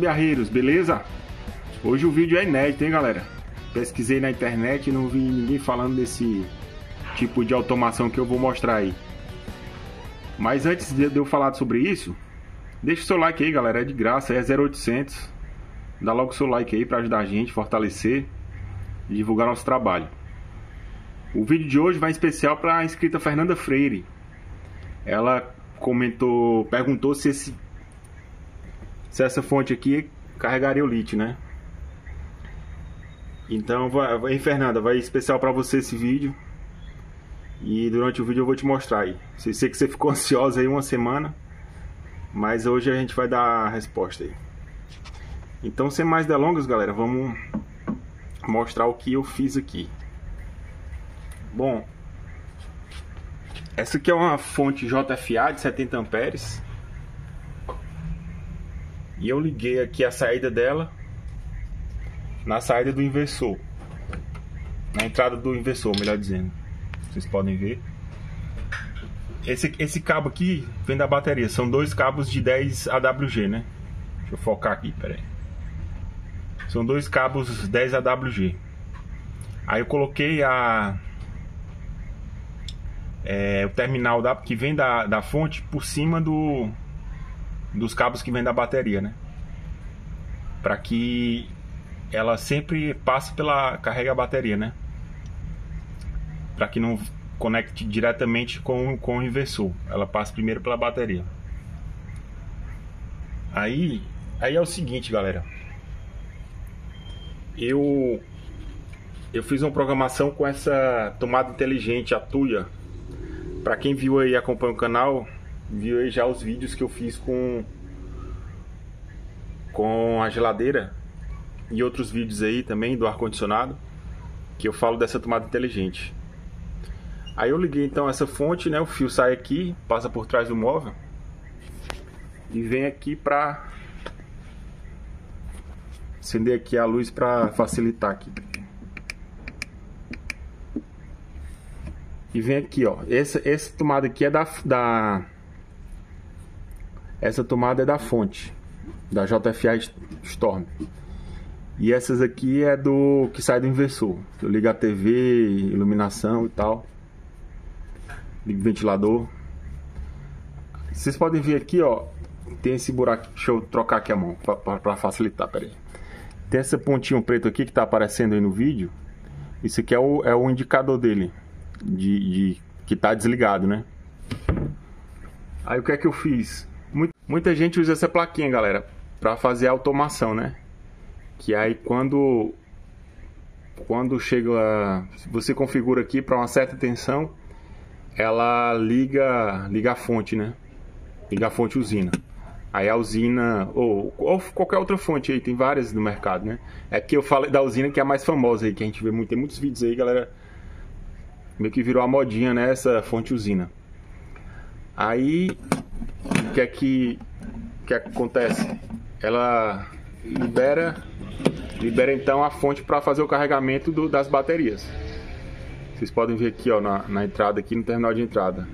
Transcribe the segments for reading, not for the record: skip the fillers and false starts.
gambiarreiros, beleza? Hoje o vídeo é inédito, hein, galera? Pesquisei na internet e não vi ninguém falando desse tipo de automação que eu vou mostrar aí. Mas antes de eu falar sobre isso, deixa o seu like aí, galera, é de graça, é 0800. Dá logo o seu like aí pra ajudar a gente, fortalecer e divulgar nosso trabalho. O vídeo de hoje vai em especial para a inscrita Fernanda Freire. Ela perguntou se essa fonte aqui carregaria o lítio, né? Então, Fernanda, vai especial para você esse vídeo. E durante o vídeo eu vou te mostrar aí. Sei que você ficou ansiosa aí uma semana, mas hoje a gente vai dar a resposta aí. Então, sem mais delongas, galera, vamos mostrar o que eu fiz aqui. Bom, essa aqui é uma fonte JFA de 70 amperes. E eu liguei aqui a saída dela na saída do inversor, na entrada do inversor, melhor dizendo. Vocês podem ver. Esse cabo aqui vem da bateria. São dois cabos de 10 AWG, né? Deixa eu focar aqui, peraí. São dois cabos 10 AWG. Aí eu coloquei o terminal que vem da fonte por cima dos cabos que vem da bateria, né? Para que ela sempre passe carrega a bateria, né? Para que não conecte diretamente com o inversor. Ela passa primeiro pela bateria. Aí é o seguinte, galera. Eu fiz uma programação com essa tomada inteligente, a Tuya. Para quem viu aí, acompanha o canal, viu aí já os vídeos que eu fiz com a geladeira e outros vídeos aí também do ar-condicionado, que eu falo dessa tomada inteligente. Aí eu liguei então essa fonte, né? O fio sai aqui, passa por trás do móvel e vem aqui para acender aqui a luz para facilitar aqui. E vem aqui, ó. Essa tomada aqui é essa tomada é da fonte da JFA Storm. E essas aqui é do que sai do inversor. Eu ligo a TV, iluminação e tal. Ligo o ventilador. Vocês podem ver aqui, ó. Tem esse buraco. Deixa eu trocar aqui a mão para facilitar, peraí. Tem esse pontinho preto aqui que tá aparecendo aí no vídeo. Isso aqui é o indicador dele. Que tá desligado, né? Aí o que é que eu fiz? Muita gente usa essa plaquinha, galera, para fazer a automação, né? Que aí quando chega, você configura aqui para uma certa tensão, ela liga a fonte, né? Liga a fonte usina. Aí a usina ou qualquer outra fonte aí, tem várias no mercado, né? É que eu falei da usina que é a mais famosa aí, que a gente vê tem muitos vídeos aí, galera. Meio que virou a modinha, né? Essa fonte usina. Aí o que acontece? Ela libera então a fonte para fazer o carregamento das baterias. Vocês podem ver aqui, ó, na entrada, aqui no terminal de entrada.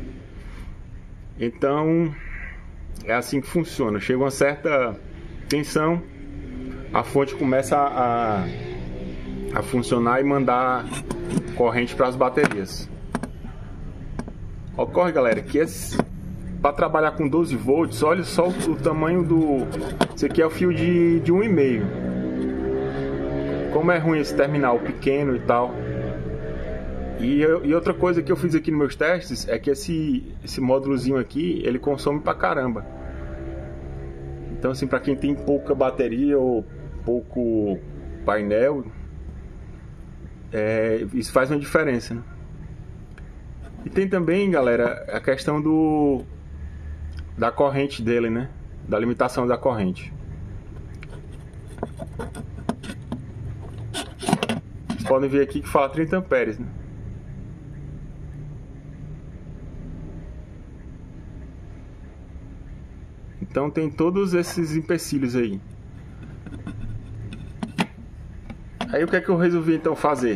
Então é assim que funciona. Chega uma certa tensão, a fonte começa a funcionar e mandar corrente para as baterias. Ocorre, galera, que para trabalhar com 12 volts, olha só o tamanho do... Esse aqui é o fio de 1,5. Como é ruim esse terminal pequeno e tal. E outra coisa que eu fiz aqui nos meus testes é que esse módulozinho aqui, ele consome pra caramba. Então assim, para quem tem pouca bateria ou pouco painel, isso faz uma diferença, né? E tem também, galera, a questão da corrente dele, né? Da limitação da corrente. Vocês podem ver aqui que fala 30 amperes, né? Então tem todos esses empecilhos aí. Aí o que é que eu resolvi então fazer?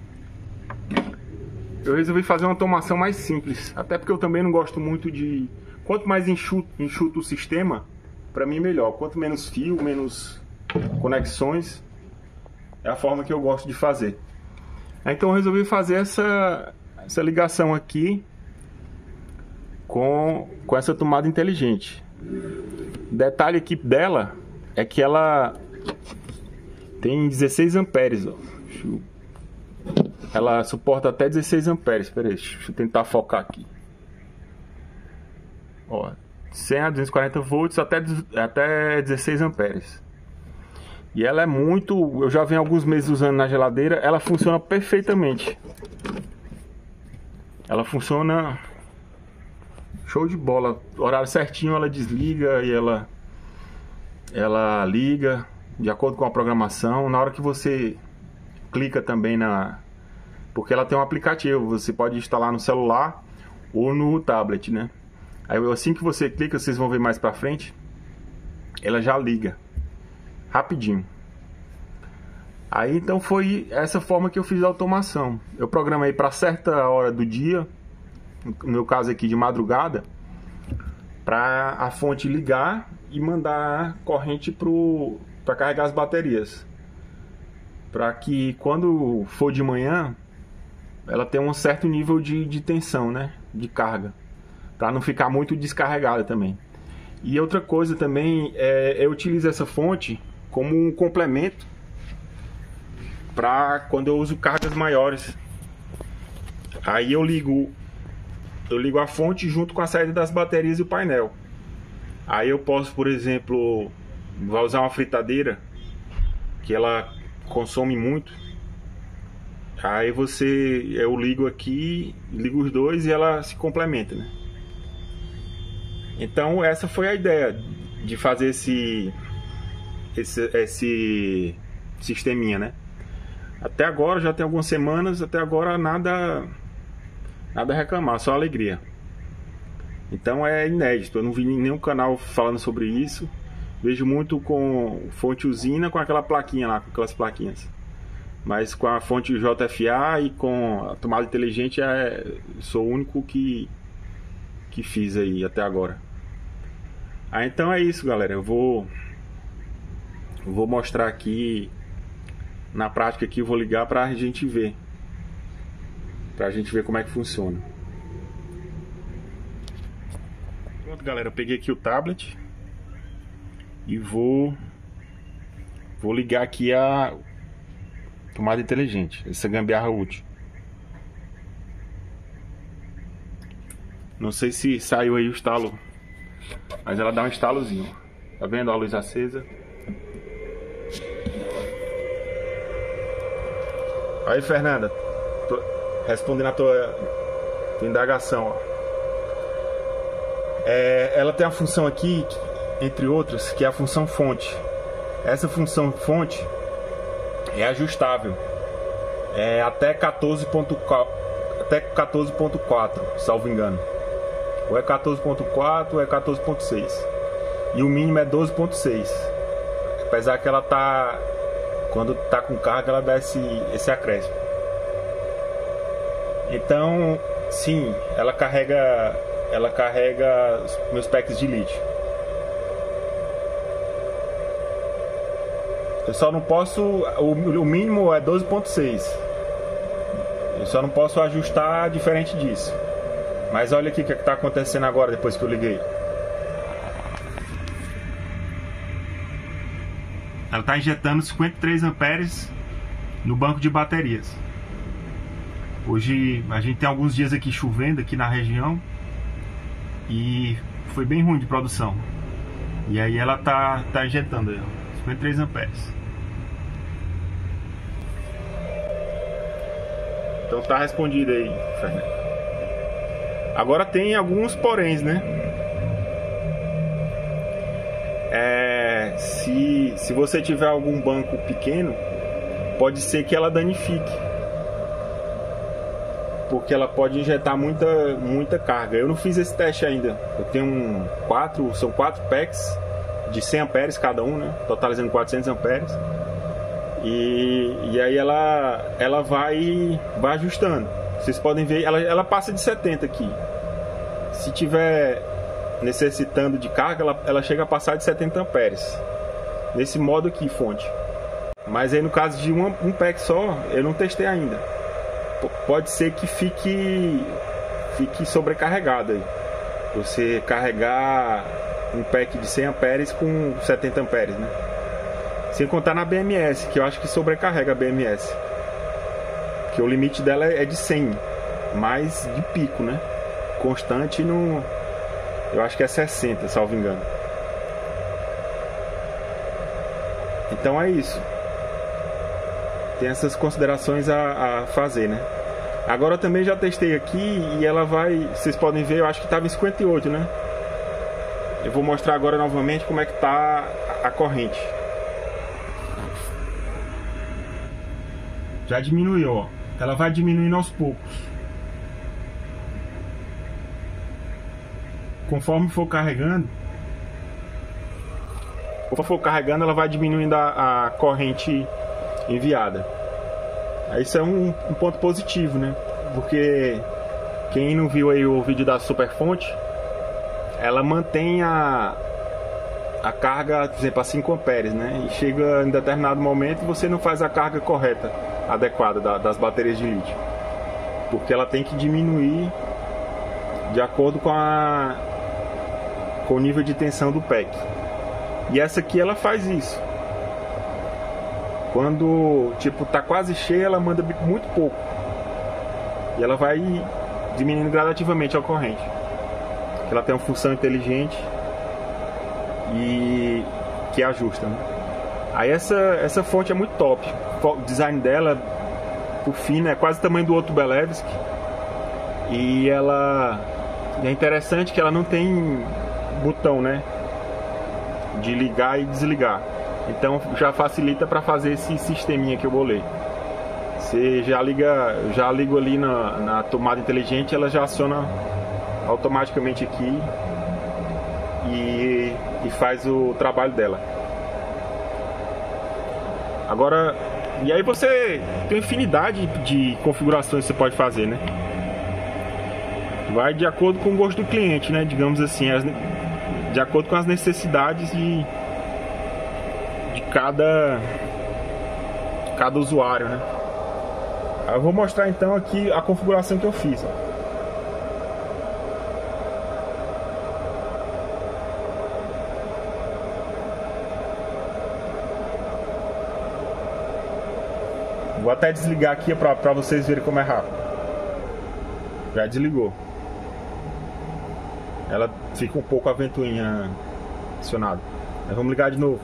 Eu resolvi fazer uma automação mais simples. Até porque eu também não gosto muito de... Quanto mais enxuto o sistema, para mim melhor. Quanto menos fio, menos conexões, é a forma que eu gosto de fazer. Então eu resolvi fazer essa ligação aqui com essa tomada inteligente. Detalhe aqui dela é que ela tem 16 amperes, ó. Ela suporta até 16 amperes. Espera aí, deixa eu tentar focar aqui. Ó, 100 a 240 volts até 16 amperes. E ela é muito... Eu já venho alguns meses usando na geladeira. Ela funciona perfeitamente. Ela funciona... show de bola. Horário certinho ela desliga e ela liga de acordo com a programação. Na hora que você clica também porque ela tem um aplicativo, você pode instalar no celular ou no tablet, né? Aí assim que você clica, vocês vão ver mais pra frente, ela já liga rapidinho. Aí então foi essa forma que eu fiz a automação. Eu programei para certa hora do dia, no meu caso aqui de madrugada, para a fonte ligar e mandar corrente para carregar as baterias, para que quando for de manhã ela tenha um certo nível de tensão, né, de carga, para não ficar muito descarregada também. E outra coisa também eu utilizo essa fonte como um complemento para quando eu uso cargas maiores. Aí eu ligo a fonte junto com a saída das baterias e o painel. Aí eu posso, por exemplo, vai usar uma fritadeira que ela consome muito. Aí eu ligo aqui, ligo os dois e ela se complementa, né? Então essa foi a ideia de fazer esse sisteminha, né? Até agora, já tem algumas semanas, até agora nada a reclamar, só alegria. Então é inédito, eu não vi nenhum canal falando sobre isso. Vejo muito com fonte usina, com aquela plaquinha lá, com aquelas plaquinhas. Mas com a fonte JFA e com a tomada inteligente, sou o único que fiz aí até agora. Então é isso, galera. Eu vou mostrar aqui na prática aqui, eu vou ligar pra gente ver. Pra gente ver como é que funciona. Pronto, galera, eu peguei aqui o tablet e vou ligar aqui a tomada inteligente, essa gambiarra útil. Não sei se saiu aí o estalo, mas ela dá um estalozinho. Tá vendo a luz acesa? Aí, Fernanda, tô respondendo a tua indagação, ó. Ela tem a função aqui, entre outras, que é a função fonte. Essa função fonte é ajustável, até 14.4, salvo engano. Ou é 14.4 ou é 14.6. E o mínimo é 12.6. Apesar que ela tá... Quando tá com carga, ela dá esse acréscimo. Então, sim, ela carrega os meus packs de lítio. Eu só não posso... O mínimo é 12.6. Eu só não posso ajustar diferente disso. Mas olha aqui o que está acontecendo agora, depois que eu liguei. Ela está injetando 53 amperes no banco de baterias. Hoje a gente tem alguns dias aqui chovendo aqui na região e foi bem ruim de produção. E aí ela tá injetando aí, 53 amperes. Então tá respondido aí, Fernando. Agora tem alguns poréns, né? Se você tiver algum banco pequeno, pode ser que ela danifique, porque ela pode injetar muita carga. Eu não fiz esse teste ainda. Eu tenho são 4 packs de 100 amperes cada um, né? Totalizando 400 amperes. E aí ela vai ajustando. Vocês podem ver, ela passa de 70 aqui. Se tiver necessitando de carga, ela chega a passar de 70 amperes. Nesse modo aqui, fonte. Mas aí no caso de um pack só, eu não testei ainda. Pode ser que fique sobrecarregado aí. Você carregar um pack de 100 amperes com 70 amperes, né? Sem contar na BMS, que eu acho que sobrecarrega a BMS. Porque o limite dela é de 100, mais de pico, né? Constante no... eu acho que é 60, salvo engano. Então é isso. Tem essas considerações a fazer, né? Agora eu também já testei aqui e ela vai... vocês podem ver, eu acho que estava em 58, né? Eu vou mostrar agora novamente como é que tá a corrente. Já diminuiu, ó. Ela vai diminuindo aos poucos. Conforme for carregando, ela vai diminuindo a corrente enviada. Isso é um ponto positivo, né? Porque quem não viu aí o vídeo da Superfonte, ela mantém a carga, por exemplo, a 5 amperes, né? E chega em determinado momento e você não faz a carga correta, adequada das baterias de lítio, porque ela tem que diminuir de acordo com o nível de tensão do pack. E essa aqui ela faz isso. Quando tipo tá quase cheia, ela manda muito pouco e ela vai diminuindo gradativamente a corrente. Ela tem uma função inteligente e que ajusta, né? Aí essa fonte é muito top. O design dela, por fim, é quase o tamanho do outro Belevsky. E ela é interessante que ela não tem botão, né, de ligar e desligar. Então já facilita para fazer esse sisteminha que eu bolei. Você já ligo ali na tomada inteligente, ela já aciona automaticamente aqui e faz o trabalho dela. Agora, e aí você tem infinidade de configurações que você pode fazer, né? Vai de acordo com o gosto do cliente, né? Digamos assim, de acordo com as necessidades de cada usuário, né? Eu vou mostrar então aqui a configuração que eu fiz, ó. Vou até desligar aqui para vocês verem como é rápido. Já desligou. Ela fica um pouco a ventoinha acionada. Mas vamos ligar de novo.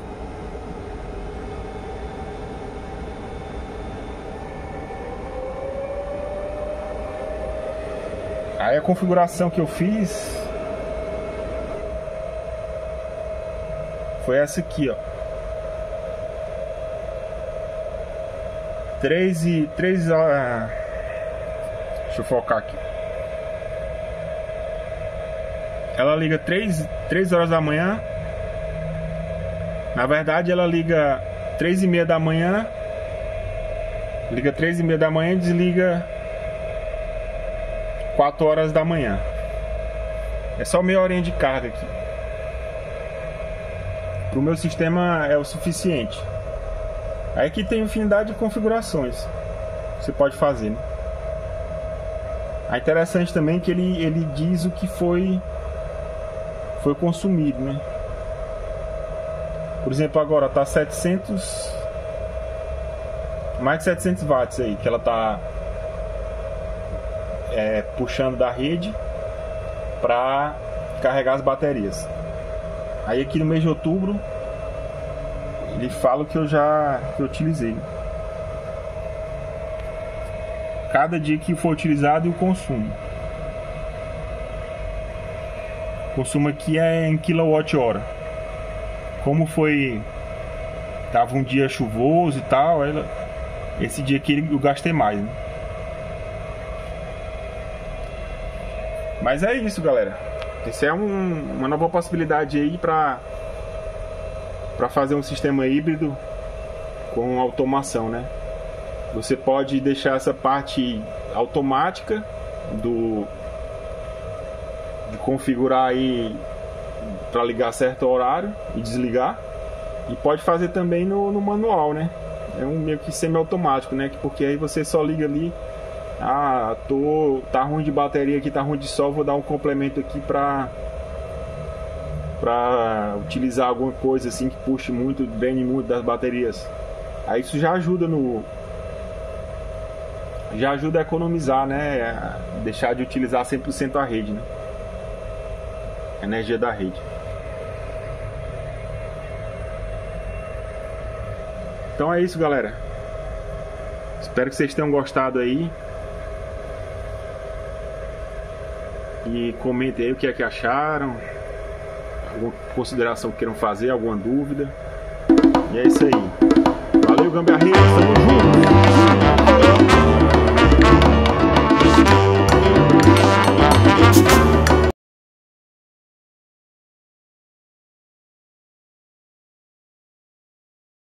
Aí a configuração que eu fiz foi essa aqui, ó. 3 horas. Deixa eu focar aqui. Ela liga 3 horas da manhã. Na verdade ela liga 3:30 da manhã. Liga 3:30 da manhã e desliga 4 horas da manhã. É só meia horinha de carga aqui. Pro meu sistema é o suficiente. Aí aqui tem infinidade de configurações que você pode fazer, né? É interessante também que ele diz o que foi consumido, né? Por exemplo, agora tá 700, mais de 700 watts aí que ela tá puxando da rede para carregar as baterias. Aí aqui no mês de outubro ele fala que eu utilizei. Cada dia que for utilizado e o consumo. O consumo aqui é em kWh. Como tava um dia chuvoso e tal, esse dia aqui eu gastei mais, né? Mas é isso, galera. Essa é uma nova possibilidade aí para fazer um sistema híbrido com automação, né? Você pode deixar essa parte automática de configurar aí para ligar certo horário e desligar. E pode fazer também no manual, né? É um meio que semi-automático, né? Porque aí você só liga ali. Ah, tá ruim de bateria aqui, tá ruim de sol, vou dar um complemento aqui pra utilizar alguma coisa assim que puxe muito, drene muito das baterias. Aí isso já ajuda a economizar, né? Deixar de utilizar 100% a rede, né? A energia da rede. Então é isso, galera. Espero que vocês tenham gostado aí. E comentem aí o que é que acharam. Alguma consideração que queiram fazer, alguma dúvida. E é isso aí. Valeu, gambiarreiros. Tamo junto.